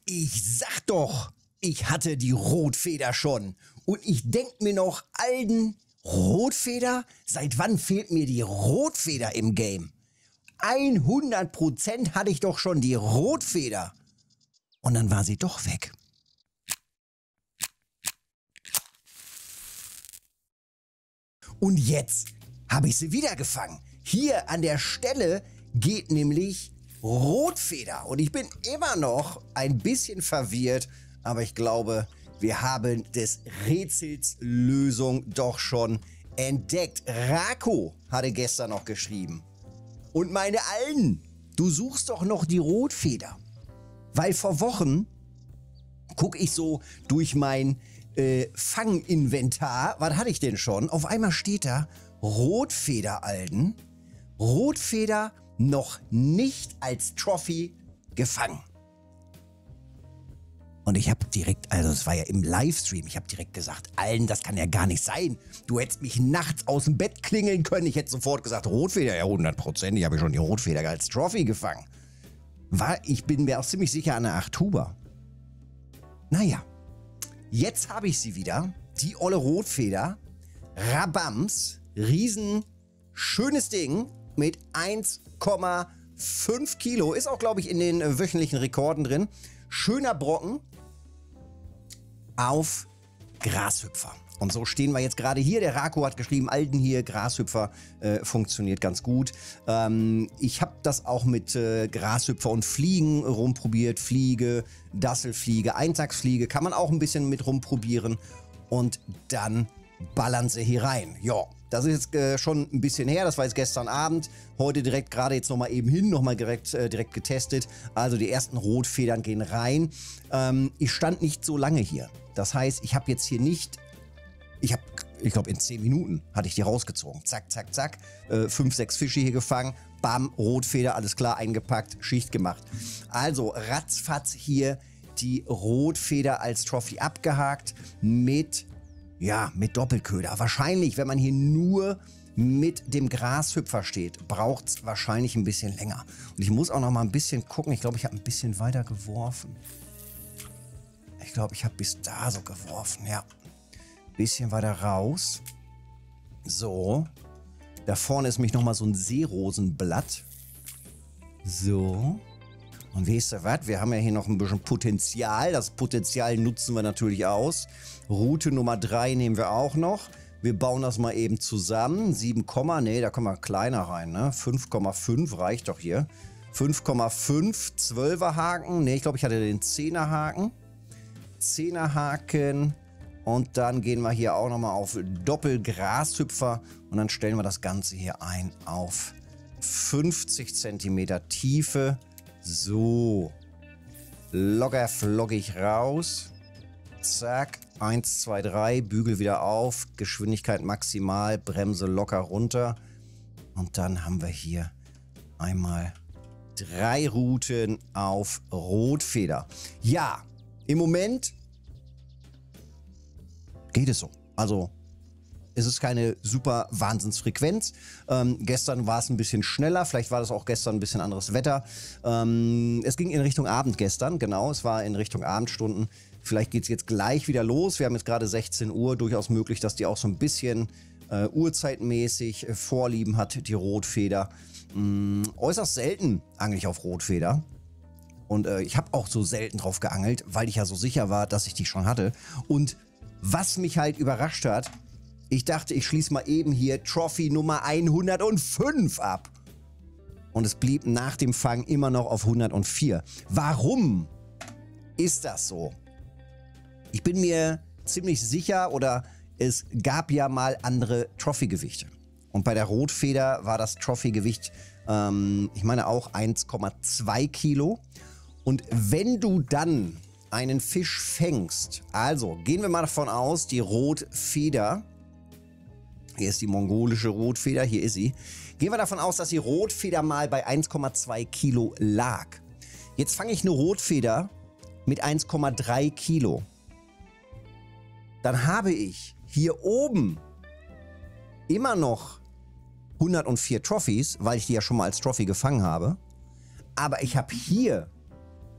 Ich sag doch, ich hatte die Rotfeder schon. Und ich denk mir noch, Alden, Rotfeder? Seit wann fehlt mir die Rotfeder im Game? 100% hatte ich doch schon die Rotfeder. Und dann war sie doch weg. Und jetzt habe ich sie wieder gefangen. Hier an der Stelle geht nämlich Rotfeder. Und ich bin immer noch ein bisschen verwirrt, aber ich glaube, wir haben des Rätsels Lösung doch schon entdeckt. Rako hatte gestern noch geschrieben. Und meine Alten, du suchst doch noch die Rotfeder. Weil vor Wochen gucke ich so durch mein Fanginventar. Was hatte ich denn schon? Auf einmal steht da Rotfeder, Alten. Rotfeder noch nicht als Trophy gefangen. Und ich habe direkt, also es war ja im Livestream, ich habe direkt gesagt, Alten, das kann ja gar nicht sein. Du hättest mich nachts aus dem Bett klingeln können. Ich hätte sofort gesagt, Rotfeder, ja 100%, ich habe schon die Rotfeder als Trophy gefangen. Ich bin mir auch ziemlich sicher an der 8 Huber. Naja, jetzt habe ich sie wieder, die olle Rotfeder, Rabams, riesen, schönes Ding mit 1,5 Kilo, ist auch, glaube ich, in den wöchentlichen Rekorden drin. Schöner Brocken auf Grashüpfer. Und so stehen wir jetzt gerade hier. Der Rako hat geschrieben, Alten hier, Grashüpfer funktioniert ganz gut. Ich habe das auch mit Grashüpfer und Fliegen rumprobiert. Fliege, Dasselfliege, Eintagsfliege kann man auch ein bisschen mit rumprobieren. Und dann ballern sie hier rein. Ja, das ist jetzt schon ein bisschen her. Das war jetzt gestern Abend. Heute direkt gerade jetzt nochmal eben hin, nochmal direkt getestet. Also die ersten Rotfedern gehen rein. Ich stand nicht so lange hier. Das heißt, ich habe jetzt hier nicht... Ich glaube, in 10 Minuten hatte ich die rausgezogen. Zack, zack, zack. 5, 6 Fische hier gefangen. Bam, Rotfeder, alles klar, eingepackt, Schicht gemacht. Also ratzfatz hier die Rotfeder als Trophy abgehakt mit Doppelköder. Wahrscheinlich, wenn man hier nur mit dem Grashüpfer steht, braucht es wahrscheinlich ein bisschen länger. Und ich muss auch noch mal ein bisschen gucken. Ich glaube, ich habe ein bisschen weiter geworfen. Ich glaube, ich habe bis da so geworfen, ja. Bisschen weiter raus. So. Da vorne ist nämlich nochmal so ein Seerosenblatt. So. Und weißt du was? Wir haben ja hier noch ein bisschen Potenzial. Das Potenzial nutzen wir natürlich aus. Route Nummer 3 nehmen wir auch noch. Wir bauen das mal eben zusammen. 7, nee, da kommen wir kleiner rein, ne? 5,5 reicht doch hier. 5,5, 12er Haken. Ne, ich glaube, ich hatte den 10er Haken. 10er Haken. Und dann gehen wir hier auch nochmal auf Doppelgrashüpfer und dann stellen wir das Ganze hier ein auf 50 cm Tiefe. So, locker flockig raus. Zack, 1, 2, 3, Bügel wieder auf, Geschwindigkeit maximal, Bremse locker runter. Und dann haben wir hier einmal 3 Routen auf Rotfeder. Ja, im Moment geht es so. Also es ist keine super Wahnsinnsfrequenz. Gestern war es ein bisschen schneller. Vielleicht war das auch gestern ein bisschen anderes Wetter. Es ging in Richtung Abend gestern. Genau, es war in Richtung Abendstunden. Vielleicht geht es jetzt gleich wieder los. Wir haben jetzt gerade 16 Uhr. Durchaus möglich, dass die auch so ein bisschen uhrzeitmäßig Vorlieben hat, die Rotfeder. Äußerst selten angle ich auf Rotfeder. Und ich habe auch so selten drauf geangelt, weil ich ja so sicher war, dass ich die schon hatte. Und was mich halt überrascht hat, ich dachte, ich schließe mal eben hier Trophy Nummer 105 ab. Und es blieb nach dem Fang immer noch auf 104. Warum ist das so? Ich bin mir ziemlich sicher, oder es gab ja mal andere Trophy-Gewichte. Und bei der Rotfeder war das Trophy-Gewicht, ich meine auch 1,2 Kilo. Und wenn du dann einen Fisch fängst, also gehen wir mal davon aus, die Rotfeder, hier ist die mongolische Rotfeder, hier ist sie, gehen wir davon aus, dass die Rotfeder mal bei 1,2 Kilo lag. Jetzt fange ich eine Rotfeder mit 1,3 Kilo. Dann habe ich hier oben immer noch 104 Trophys, weil ich die ja schon mal als Trophy gefangen habe. Aber ich habe hier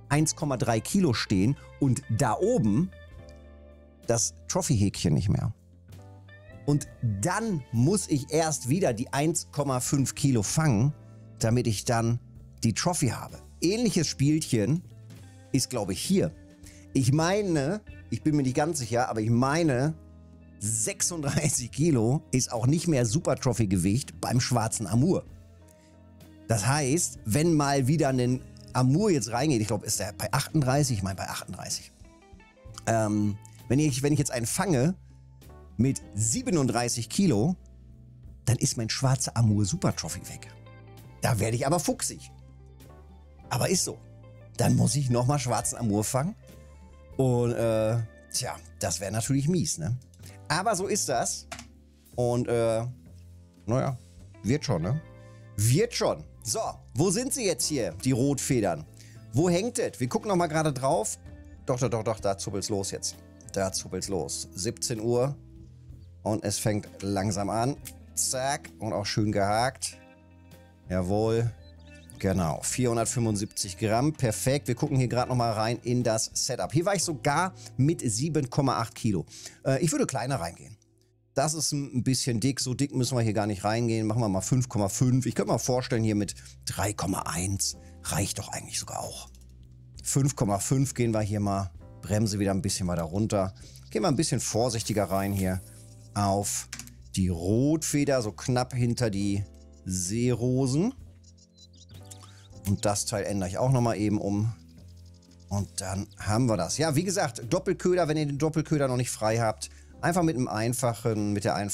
1,3 Kilo stehen und da oben das Trophy-Häkchen nicht mehr. Und dann muss ich erst wieder die 1,5 Kilo fangen, damit ich dann die Trophy habe. Ähnliches Spielchen ist, glaube ich, hier. Ich meine, ich bin mir nicht ganz sicher, aber ich meine, 36 Kilo ist auch nicht mehr Super Trophy-Gewicht beim schwarzen Amur. Das heißt, wenn mal wieder ein Amur jetzt reingeht, ich glaube, ist der bei 38, ich meine bei 38. Wenn ich jetzt einen fange mit 37 Kilo, dann ist mein schwarzer Amur Super Trophy weg. Da werde ich aber fuchsig. Aber ist so. Dann muss ich nochmal schwarzen Amur fangen. Und tja, das wäre natürlich mies, ne? Aber so ist das. Und naja, wird schon, ne? Wird schon. So, wo sind sie jetzt hier, die Rotfedern? Wo hängt es? Wir gucken nochmal gerade drauf. Doch, da zuppelt's los jetzt. Da zuppelt's los. 17 Uhr. Und es fängt langsam an. Zack. Und auch schön gehakt. Jawohl. Genau. 475 Gramm. Perfekt. Wir gucken hier gerade nochmal rein in das Setup. Hier war ich sogar mit 7,8 Kilo. Ich würde kleiner reingehen. Das ist ein bisschen dick. So dick müssen wir hier gar nicht reingehen. Machen wir mal 5,5. Ich könnte mir vorstellen, hier mit 3,1 reicht doch eigentlich sogar auch. 5,5 gehen wir hier mal. Bremse wieder ein bisschen weiter runter. Gehen wir ein bisschen vorsichtiger rein hier auf die Rotfeder, so knapp hinter die Seerosen. Und das Teil ändere ich auch nochmal eben um. Und dann haben wir das. Ja, wie gesagt, Doppelköder, wenn ihr den Doppelköder noch nicht frei habt, einfach mit dem einfachen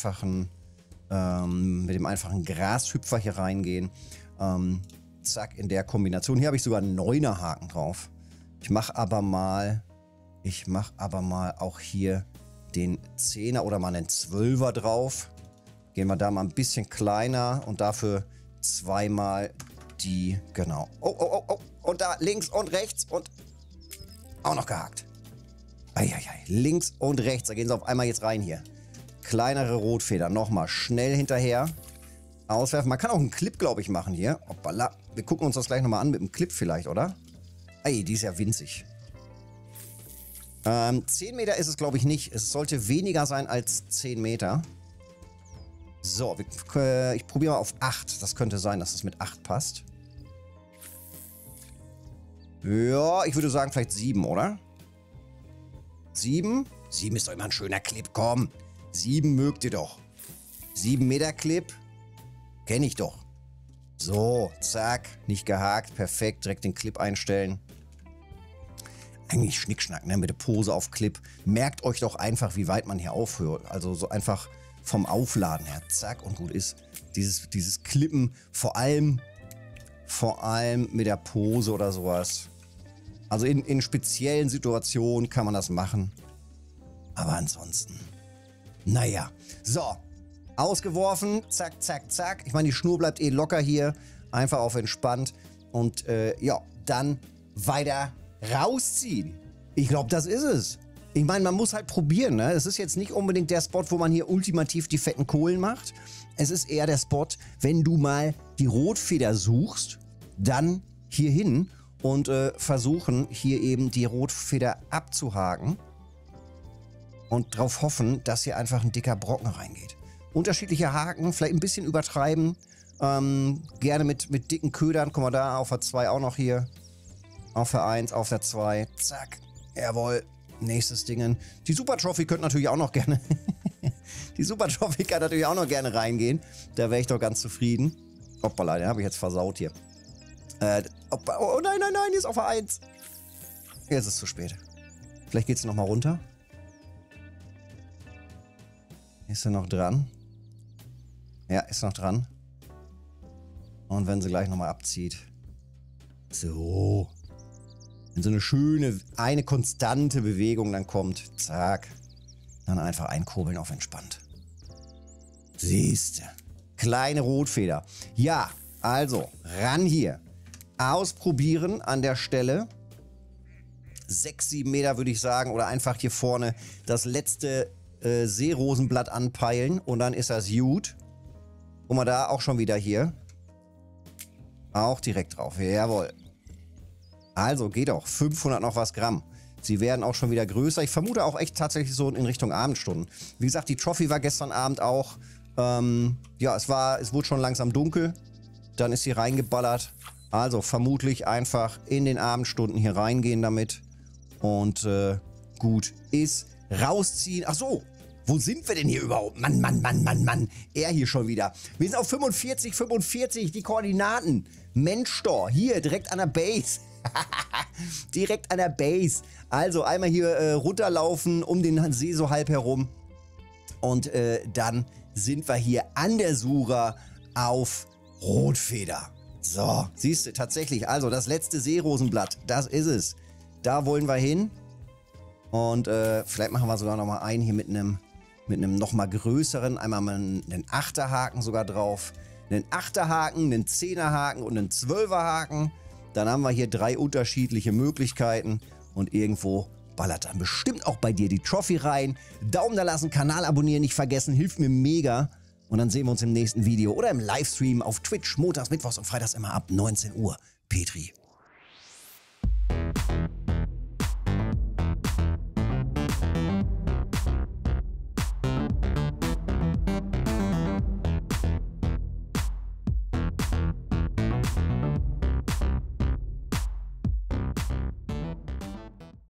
Grashüpfer hier reingehen. Zack, in der Kombination. Hier habe ich sogar einen 9er Haken drauf. Ich mache aber mal auch hier den 10er oder mal einen 12er drauf. Gehen wir da mal ein bisschen kleiner und dafür zweimal die, genau. Oh. Und da links und rechts und auch noch gehakt. Eieiei, links und rechts, da gehen sie auf einmal jetzt rein hier. Kleinere Rotfeder, nochmal schnell hinterher. Auswerfen, man kann auch einen Clip, glaube ich, machen hier. Hoppala. Wir gucken uns das gleich nochmal an mit einem Clip vielleicht, oder? Ey, die ist ja winzig. 10 Meter ist es, glaube ich, nicht. Es sollte weniger sein als 10 Meter. So, ich probiere mal auf 8. Das könnte sein, dass es mit 8 passt. Ja, ich würde sagen vielleicht 7, oder? 7? 7 ist doch immer ein schöner Clip, komm. 7 mögt ihr doch. 7 Meter Clip. Kenne ich doch. So, zack, nicht gehakt, perfekt, direkt den Clip einstellen. Eigentlich Schnickschnack, ne, mit der Pose auf Clip. Merkt euch doch einfach, wie weit man hier aufhört. Also so einfach vom Aufladen her, zack, und gut ist. Dieses Klippen, vor allem mit der Pose oder sowas. Also in speziellen Situationen kann man das machen. Aber ansonsten, naja. So, ausgeworfen, zack, zack, zack. Ich meine, die Schnur bleibt eh locker hier. Einfach auf entspannt. Und ja, dann weiter rausziehen. Ich glaube, das ist es. Ich meine, man muss halt probieren, ne? Es ist jetzt nicht unbedingt der Spot, wo man hier ultimativ die fetten Kohlen macht. Es ist eher der Spot, wenn du mal die Rotfeder suchst, dann hier hin und versuchen, hier eben die Rotfeder abzuhaken und darauf hoffen, dass hier einfach ein dicker Brocken reingeht. Unterschiedliche Haken, vielleicht ein bisschen übertreiben. Gerne mit dicken Ködern. Guck mal da, auf der 2 auch noch hier. Auf der 1, auf der 2. Zack. Jawohl. Nächstes Ding. Die Super Trophy könnte natürlich auch noch gerne. Die Super Trophy kann natürlich auch noch gerne reingehen. Da wäre ich doch ganz zufrieden. Hoppala, den habe ich jetzt versaut hier. Oh nein, die ist auf der 1. Jetzt ist es zu spät. Vielleicht geht sie nochmal runter. Ist sie noch dran? Ja, ist noch dran. Und wenn sie gleich nochmal abzieht. So. Wenn so eine schöne, eine konstante Bewegung dann kommt, zack, dann einfach einkurbeln auf entspannt. Siehste. Kleine Rotfeder. Ja, also, ran hier. Ausprobieren an der Stelle. 6, 7 Meter würde ich sagen. Oder einfach hier vorne das letzte Seerosenblatt anpeilen. Und dann ist das gut. Guck mal da, auch schon wieder hier. Auch direkt drauf. Jawohl. Also geht auch. 500 noch was Gramm. Sie werden auch schon wieder größer. Ich vermute auch echt tatsächlich so in Richtung Abendstunden. Wie gesagt, die Trophy war gestern Abend auch. Ja, es wurde schon langsam dunkel. Dann ist sie reingeballert. Also vermutlich einfach in den Abendstunden hier reingehen damit. Und gut ist. Rausziehen. Ach so. Wo sind wir denn hier überhaupt? Mann, Mann, Mann, Mann, Mann. Er hier schon wieder. Wir sind auf 45, 45, die Koordinaten. Menschtor, hier direkt an der Base. Direkt an der Base. Also einmal hier runterlaufen um den See so halb herum. Und dann sind wir hier an der Sura auf Rotfeder. So, siehst du, tatsächlich. Also das letzte Seerosenblatt, das ist es. Da wollen wir hin. Und vielleicht machen wir sogar noch mal einen hier mit einem noch mal größeren. Einmal mal einen Achterhaken sogar drauf. Einen Achterhaken, einen Zehnerhaken und einen Zwölferhaken. Dann haben wir hier 3 unterschiedliche Möglichkeiten. Und irgendwo ballert dann bestimmt auch bei dir die Trophy rein. Daumen da lassen, Kanal abonnieren nicht vergessen, hilft mir mega. Und dann sehen wir uns im nächsten Video oder im Livestream auf Twitch, montags, mittwochs und freitags immer ab 19 Uhr. Petri.